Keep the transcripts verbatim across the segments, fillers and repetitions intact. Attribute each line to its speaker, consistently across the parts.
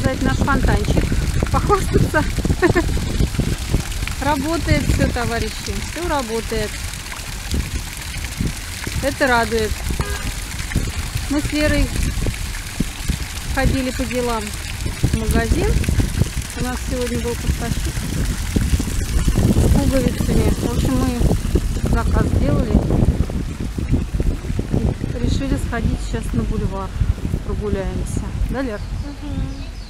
Speaker 1: показать наш фонтанчик, похвастаться. Работает все, товарищи, все работает. Это радует. Мы с Лерой ходили по делам в магазин. У нас сегодня был поставщик с пуговицами. В общем, мы заказ сделали. И решили сходить сейчас на бульвар. Прогуляемся. Да, Лер? Угу.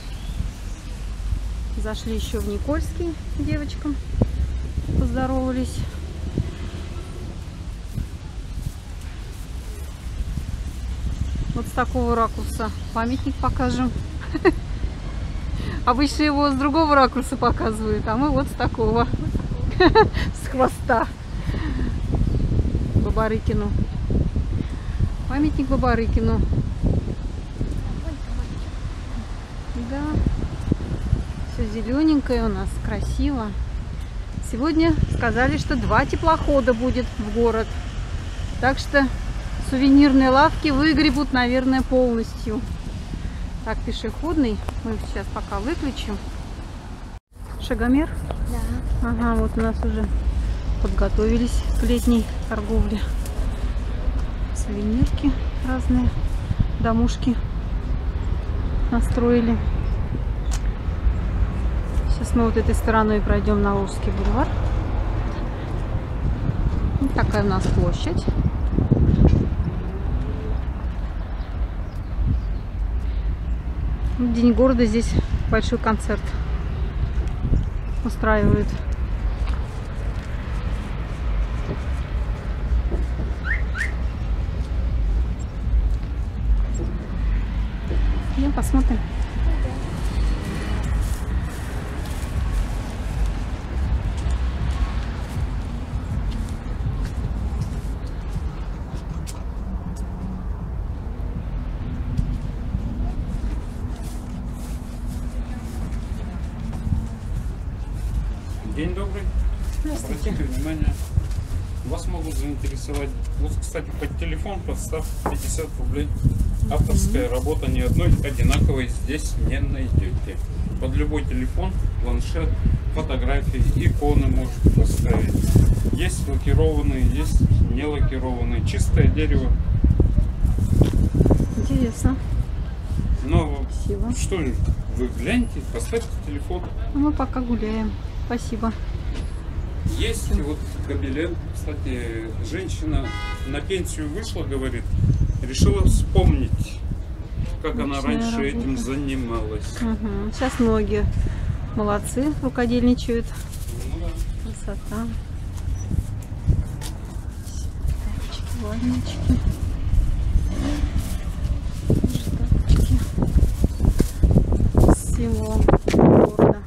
Speaker 1: Зашли еще в Никольский к девочкам. Поздоровались. Вот с такого ракурса памятник покажем. Обычно его с другого ракурса показывают, а мы вот с такого. С хвоста. Бабарыкину. Памятник Бабарыкину. Да. Все зелененькое у нас, красиво. Сегодня сказали, что два теплохода будет в город. Так что сувенирные лавки выгребут, наверное, полностью. Так, пешеходный. Мы сейчас пока выключим. Шагомер? Да. Ага, вот у нас уже подготовились к летней торговле. Сувенирки разные. Домушки настроили. Сейчас мы вот этой стороной пройдем на Волжский бульвар. Вот такая у нас площадь. В день города здесь большой концерт устраивают. Идем посмотрим.
Speaker 2: День добрый. Обратите внимание, вас могут заинтересовать. Вот, кстати, под телефон подстав пятьдесят рублей. Авторская работа ни одной одинаковой здесь не найдете. Под любой телефон, планшет, фотографии, иконы можете поставить. Есть лакированные, есть не лакированные. Чистое дерево.
Speaker 1: Интересно.
Speaker 2: Но
Speaker 1: Спасибо.
Speaker 2: Что вы гляньте, поставьте телефон.
Speaker 1: А мы пока гуляем. Спасибо.
Speaker 2: Есть вот гобелен, кстати, женщина на пенсию вышла, говорит, решила вспомнить, как Отличная она раньше работа. Этим занималась.
Speaker 1: Угу. Сейчас многие молодцы, рукодельничают.
Speaker 2: Ну, да.
Speaker 1: Красота. Тапочки, валеночки. Штапочки. Символ города.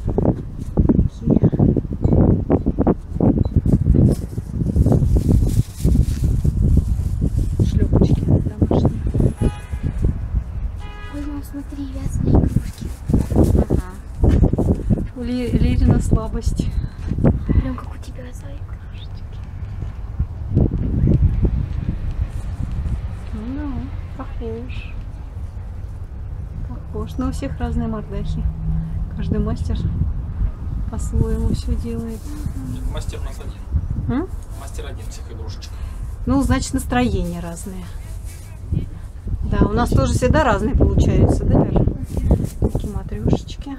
Speaker 1: Лерина слабость.
Speaker 3: Прям как у тебя зайка.
Speaker 1: Ну, похож. Похож. Но у всех разные мордахи. Каждый мастер по-своему все делает.
Speaker 4: Мастер у нас один.
Speaker 1: М?
Speaker 4: Мастер один всех игрушечек.
Speaker 1: Ну, значит, настроения разные. Да, у нас тоже всегда разные получаются, да, Лера? Такие матрешечки.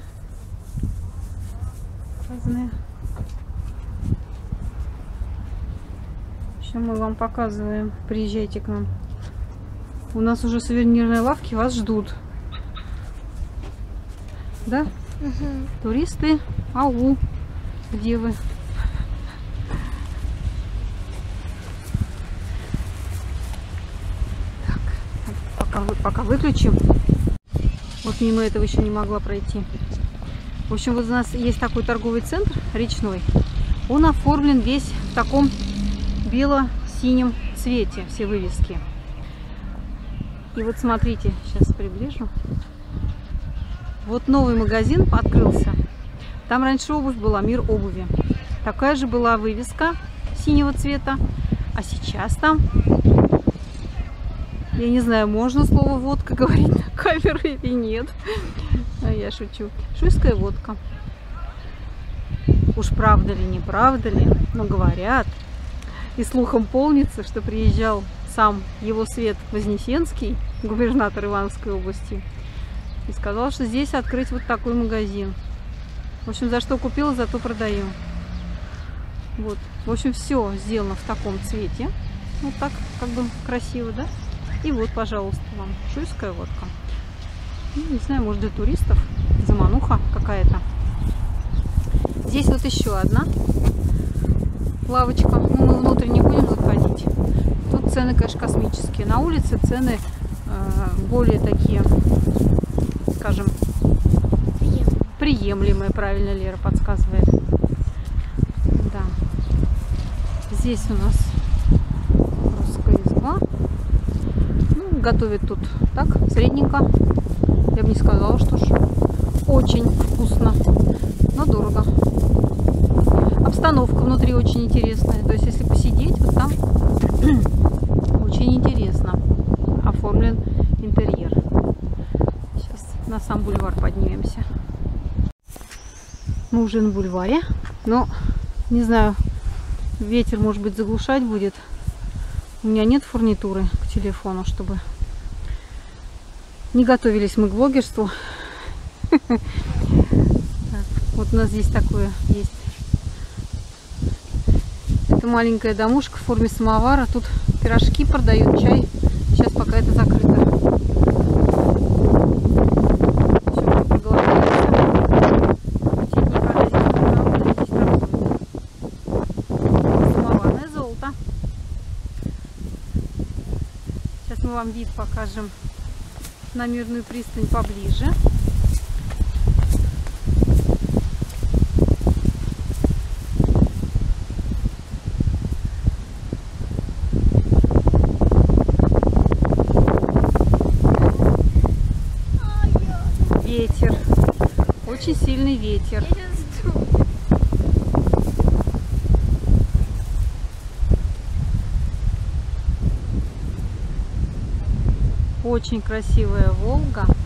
Speaker 1: Разные. Сейчас мы вам показываем. Приезжайте к нам. У нас уже сувенирные лавки вас ждут. Да?
Speaker 3: Угу.
Speaker 1: Туристы, ау, где вы? Так, пока, пока выключим. Вот мимо этого еще не могла пройти. В общем, вот у нас есть такой торговый центр речной. Он оформлен весь в таком бело-синем цвете, все вывески. И вот смотрите, сейчас приближу. Вот новый магазин открылся. Там раньше обувь была, Мир обуви. Такая же была вывеска синего цвета. А сейчас там, я не знаю, можно слово водка говорить на камеру или нет. Я шучу. Шуйская водка. Уж правда ли, не правда ли, но говорят, и слухом полнится, что приезжал сам его свет Вознесенский, губернатор Ивановской области, и сказал, что здесь открыть вот такой магазин. В общем, за что купила, зато продаю. Вот. В общем, все сделано в таком цвете. Вот так, как бы красиво, да? И вот, пожалуйста, вам шуйская водка. Ну, не знаю, может, для туристов. Замануха какая-то. Здесь вот еще одна лавочка. Ну, мы внутрь не будем заходить. Тут цены, конечно, космические. На улице цены э, более такие, скажем, приемлемые, правильно Лера подсказывает. Да. Здесь у нас русская изба. Ну, готовят тут так, средненько. Я бы не сказала, что ж очень вкусно, но дорого. Обстановка внутри очень интересная. То есть, если посидеть, вот там очень интересно оформлен интерьер. Сейчас на сам бульвар поднимемся. Мы уже на бульваре, но не знаю, ветер, может быть, заглушать будет. У меня нет фурнитуры к телефону, чтобы не готовились мы к блогерству. Вот у нас здесь такое есть. Это маленькая домушка в форме самовара. Тут пирожки продают, чай. Сейчас пока это закрыто. Все, мы проголодаемся. Самоварное золото. Сейчас мы вам вид покажем на Мирную пристань поближе. Ветер. Очень сильный ветер. Очень красивая Волга.